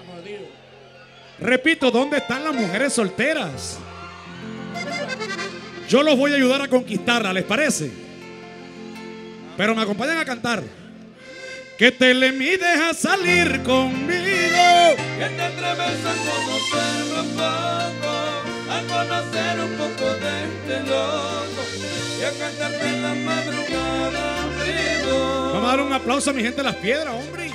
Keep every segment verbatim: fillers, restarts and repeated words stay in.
Repito, ¿dónde están las mujeres solteras? Yo los voy a ayudar a conquistarla, ¿les parece? Pero me acompañan a cantar. Que te le mides a salir conmigo, que te atreves a conocerme un poco, a conocer un poco de este loco y a cantarte en la madrugada, amigo. Vamos a dar un aplauso a mi gente de Las Piedras, hombre.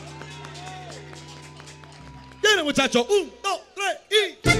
Viene, muchachos. Un, dos, tres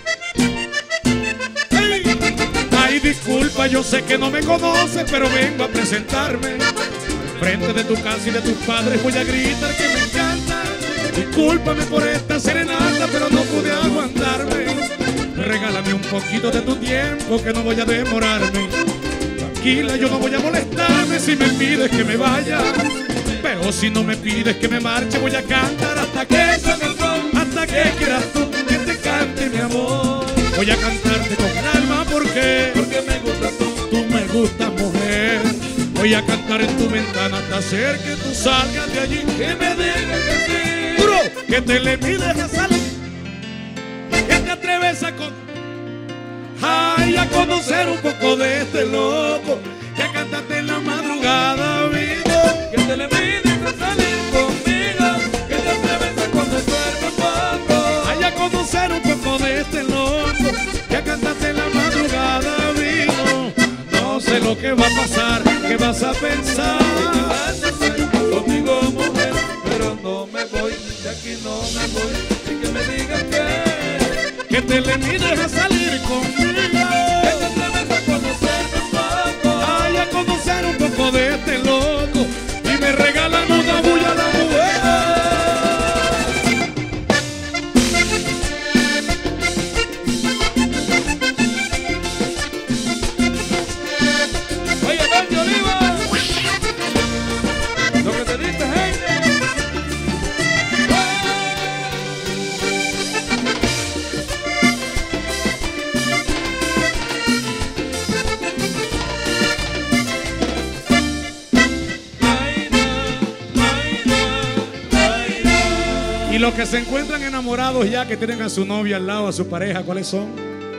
y... ¡Hey! Ay, disculpa, yo sé que no me conoces, pero vengo a presentarme. Frente de tu casa y de tus padres voy a gritar que me encanta. Discúlpame por esta serenata, pero no pude aguantarme. Regálame un poquito de tu tiempo, que no voy a demorarme. Tranquila, yo no voy a molestarme si me pides que me vaya. Pero si no me pides que me marche, voy a cantar hasta que esa canción, hasta que quieras tú que te cante, mi amor. Voy a cantarte con el alma porque, porque me gustas tú, tú me gustas, mujer. Voy a cantar en tu ventana hasta hacer que tú salgas de allí y me digas que sí. Duro, que te le mides a salir, que te atreves a con... Ay, a conocer un poco de este loco, que a cantarte en la madrugada, amigo. Que te le mides a salir conmigo, que te atreves a conocerme un poco. Ay, a conocer un poco de este loco, que a cantarte en la madrugada, amigo. No sé lo que va a pasar, qué vas a pensar. ¿Qué vas a hacer conmigo, mujer? Pero no me voy, de aquí no me voy, y que me digas que que te le mides a salir conmigo, que te atreves a conocerme un poco. Ay, a conocer un poco de este loco, y me regalan una bulla a la mujer. Y los que se encuentran enamorados ya, que tienen a su novia al lado, a su pareja, ¿cuáles son?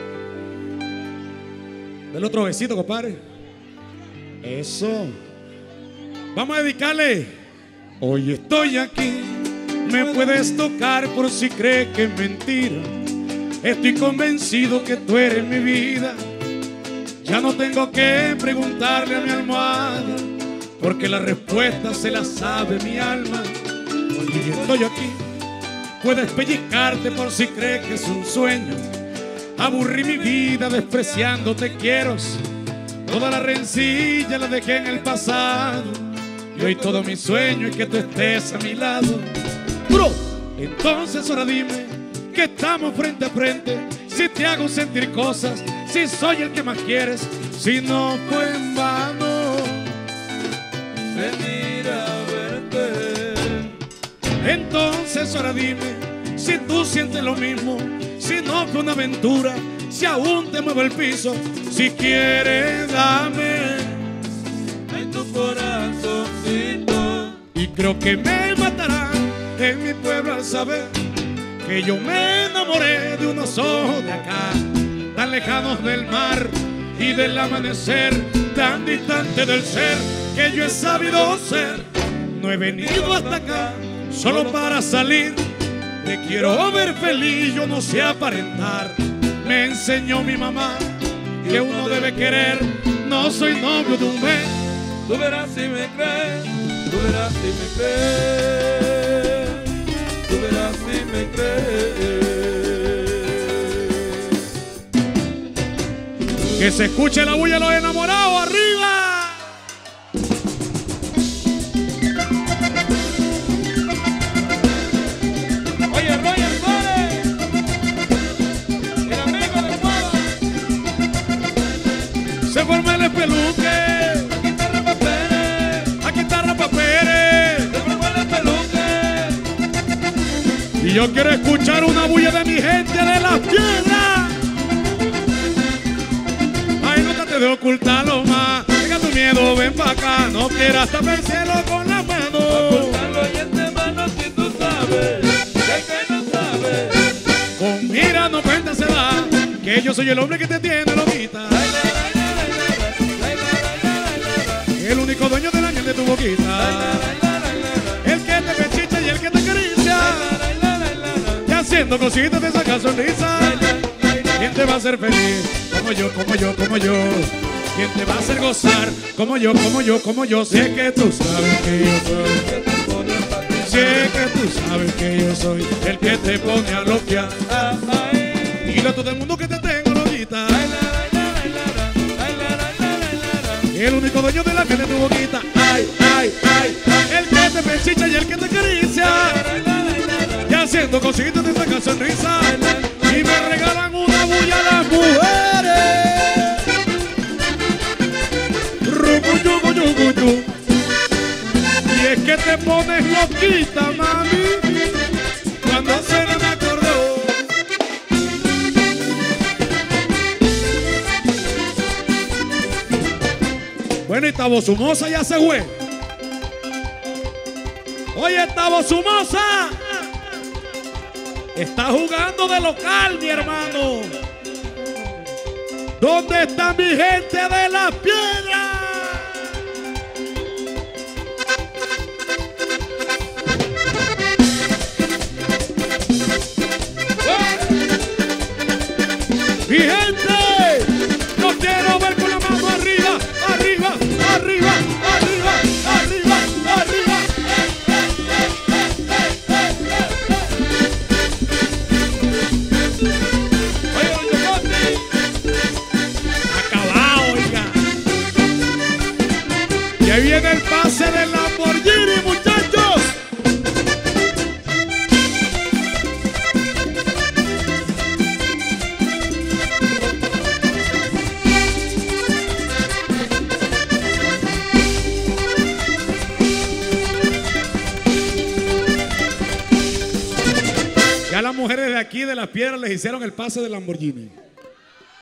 Del otro besito, compadre. Eso. Vamos a dedicarle. Hoy estoy aquí, me puedes tocar por si crees que es mentira. Estoy convencido que tú eres mi vida. Ya no tengo que preguntarle a mi almohada, porque la respuesta se la sabe mi alma. Hoy estoy aquí, puedes pellizcarte por si crees que es un sueño. Aburrí mi vida despreciándote quiero. Toda la rencilla la dejé en el pasado, y hoy todo mi sueño es que tú estés a mi lado. Bro, entonces ahora dime que estamos frente a frente. Si te hago sentir cosas, si soy el que más quieres, si no fue en vano venir a verte. Entonces ahora dime si tú sientes lo mismo, si no fue una aventura, si aún te muevo el piso. Si quieres dame en tu corazoncito. Y creo que me matarán en mi pueblo al saber que yo me enamoré de unos ojos de acá, tan lejanos del mar y del amanecer, tan distante del ser que yo he sabido ser. No he venido hasta acá solo para salir, te quiero ver feliz, yo no sé aparentar. Me enseñó mi mamá que uno debe querer, no soy novio de un mes. Tú verás si me crees, tú verás si me crees, tú verás si me crees. Que se escuche la bulla de los enamorados, arriba. Oye, Roger Suárez, el amigo de Cuava. Se forma el espeluque. Aquí está Rafa Pérez, Aquí está Rafa Pérez. se formó el espeluque. Y yo quiero escuchar una bulla de mi gente de Las Piedras. Ay, no trate de ocultarlo más. Deja tu miedo, ven pa' acá. No quieras tapar el cielo con la mano. Ocultarlo y entre manos si tú sabes que hay que no que yo soy el hombre que te tiene loquita. El único dueño del ángel de tu boquita. El que te pechicha y el que te acaricia. Y haciendo cositas te saca sonrisa. ¿Quién te va a hacer feliz? Como yo, como yo, como yo. ¿Quién te va a hacer gozar? Como yo, como yo, como yo. Sé que tú sabes que yo soy. Sé que tú sabes que yo soy el que te pone a loquear. Dile a todo el mundo que te tengo loquita. El único dueño de la que de tu boquita. Ay, ay, ay, ay. El que te pechicha y el que te acaricia. Y haciendo cositas te saca sonrisa. Y me regalan una bulla a las mujeres. Y es que te pones loquita, mami, cuando se me acordó. Bueno, y Tabo Somoza ya se fue. Oye, Tabo Somoza está jugando de local, mi hermano. ¿Dónde está mi gente de las piedras? Mi gente, los quiero ver con la mano arriba, arriba, arriba, arriba, arriba, arriba. Acabado, oiga. Y ahí viene el pase del Lamborghini, muchachos. Ya las mujeres de aquí de las piedras les hicieron el pase del Lamborghini.